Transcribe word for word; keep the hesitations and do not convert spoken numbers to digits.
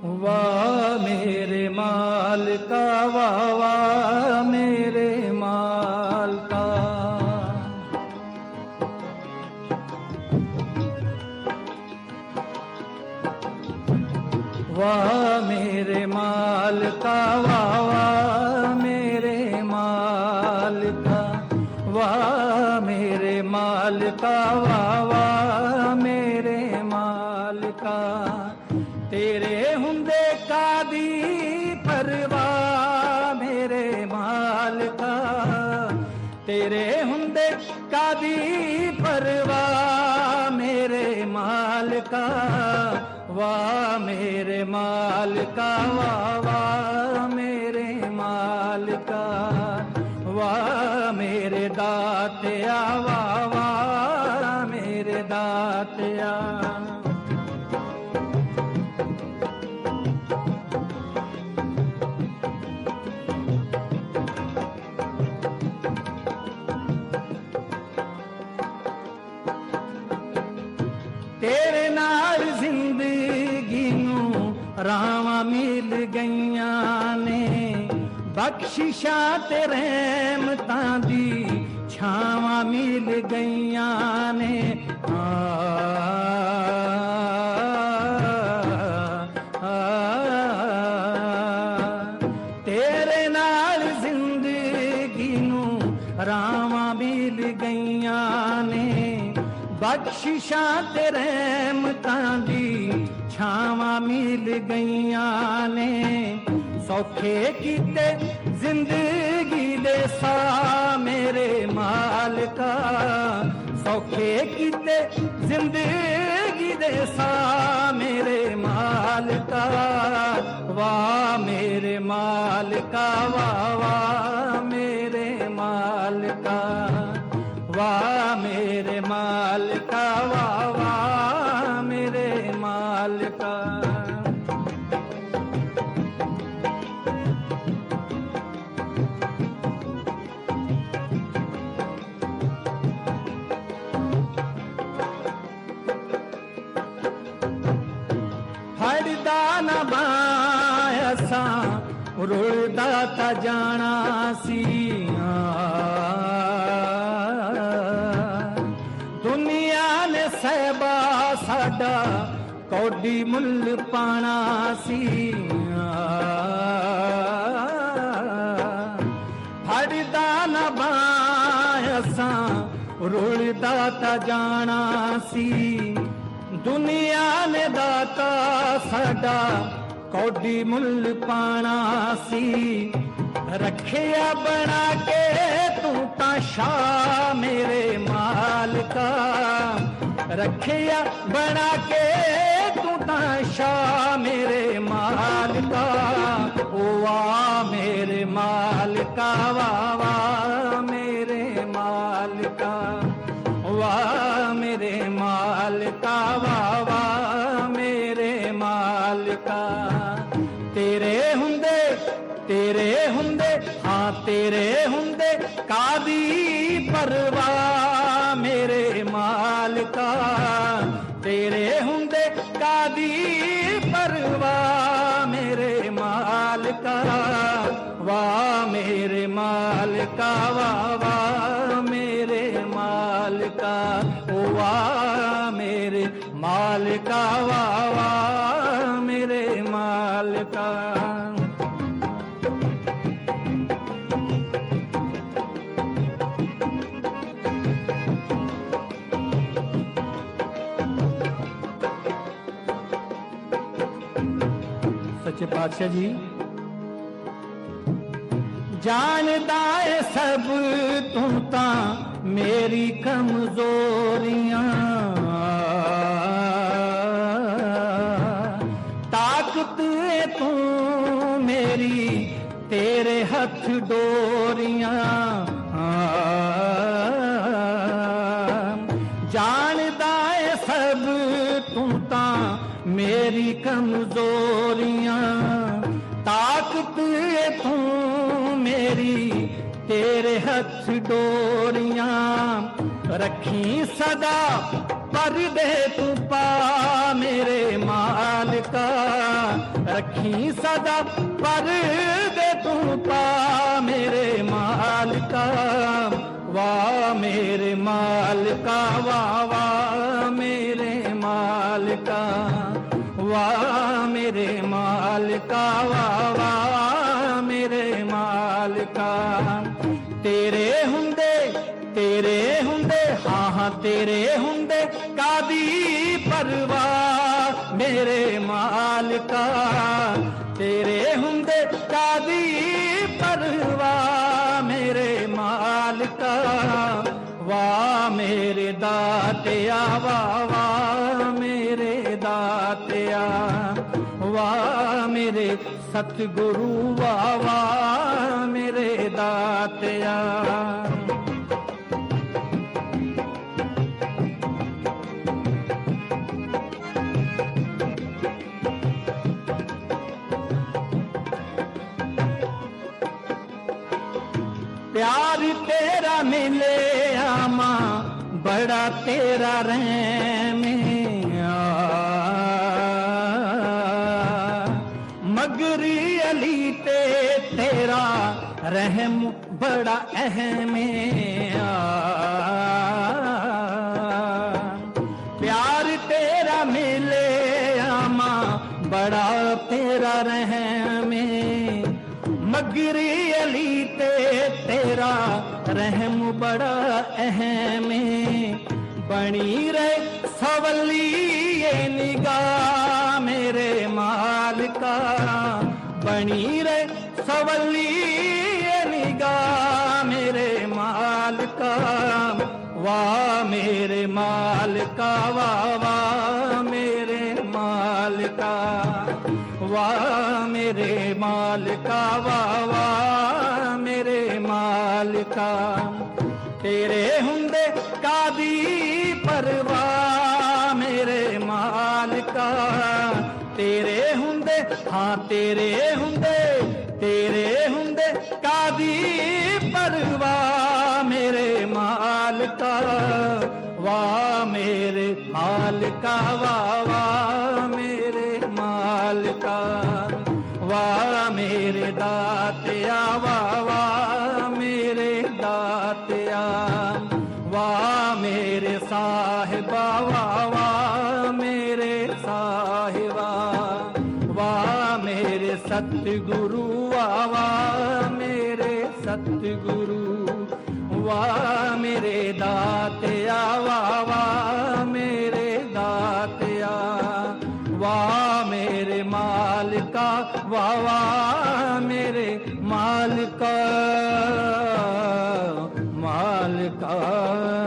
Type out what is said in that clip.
वाह मेरे मालिका, वाह वाह मेरे मालिका। वाह मेरे मालिका, वाह वाह मेरे मालिका। वाह मेरे मालिका, वाह वाह मेरे मालिका। तेरे हुंदे कादी परवाह मेरे मालिका। तेरे हुंदे कादी परवाह मेरे मालिका। वाह मेरे मालिका, वाह वाह मेरे मालिका। वाह मेरे दातिया, वाह वाह मेरे दातिया। तेरे नाल जिंदगी नू रावां मिल गईयां ने। बख्शिशां ते रहमतां दी छावां मिल गईयां ने। आ, आ, आ, तेरे नाल जिंदगी नू रावां मिल गईयां ने। बख्शिशां ते रहमतां दी छावां मिल गईयां ने। सौखे कीते जिंदगी दे सा मेरे मालिका। सौखे कीते जिंदगी दे सा मेरे मालिका। वाह मेरे मालिका, वाह वाह मेरे मालिका। वाह मेरे मालिका, वाह वाह मेरे मालिका। फड़दा न बायसा रुड़दा ता जाना सी। दुनिया ने सहबा साडा कौडी मुल पाना सी। फड़दा न बायसा रुड़दा ता जाना सी। दुनिया ने दाता साडा कौडी मुल पाना सी। रखिया बना के तू ता शाह मेरे मालिका। रखिया बना के तू ता शाह मेरे मालिका। ओ वाह मेरे मालिका, वाह वाह मेरे मालिका। वाह मेरे मालिका, वाह वाह मेरे मालिका। तेरे हुंदे तेरे हुंदे हाँ तेरे हुंदे कादी परवाह मेरे मालिका। तेरे हुंदे कादी परवाह मेरे मालिका। वाह मेरे मालिका, वाह वाह मेरे मालिका। ओ वाह मेरे मालिका, वाह वाह मेरे मालिका। सच्चे पातशाह जी जानदा है सब तू ता मेरी कमजोरियां। ताकत है तू मेरी तेरे हथ डोरियां। जानदा है सब तू ता मेरी कमजोरियां। ताकत है तू मेरी तेरे हथ डोरियां। रखी सदा पर दे तू पा मेरे मालिका। रखी सदा पर्दे तू पा मेरे मालिका वाह मेरे मालिका वाह वाह मेरे मालिका वाह मेरे मालिका वाह वाह मेरे मालिका तेरे हुंदे तेरे हुंदे हाँ हाँ तेरे हुंदे कादी परवाह मेरे मालिका तेरे हुंदे कादी परवाह मेरे मालिका वाह मेरे दातिया वाह वाह मेरे दातिया वाह मेरे सतगुरु वाह वाह मेरे दातिया प्यार तेरा मिले आमा बड़ा तेरा रहम मगरी अली ते तेरा रहम बड़ा अहम प्यार तेरा मिले आमा बड़ा तेरा रहम मगरी अली ते तेरा रहम बड़ा अहम बनी रहे सवली ये निगाह मेरे मालिका बनी रहे सवली ये निगाह मेरे मालिका वाह मेरे मालिका वाह वाह मेरे मालिका वाह मेरे मालिका वाह वाह मेरे मालिका तेरे हुंदे कादी परवाह मेरे मालिका तेरे हुंदे हाँ तेरे हुंदे तेरे हुंदे कादी परवाह मेरे मालिका वाह मेरे मालिका वाह वाह मेरे मालिका वाह मेरे दातिया वाह वाह मेरे दातिया वाह मेरे साहिबा वाह वाह मेरे साहिबा वाह मेरे सतगुरु वाह वाह मेरे सतगुरु वाह मेरे दातिया वाह वाह मेरे दातिया वाह मेरे मालिका वाह वाह मेरे मालिका मालिका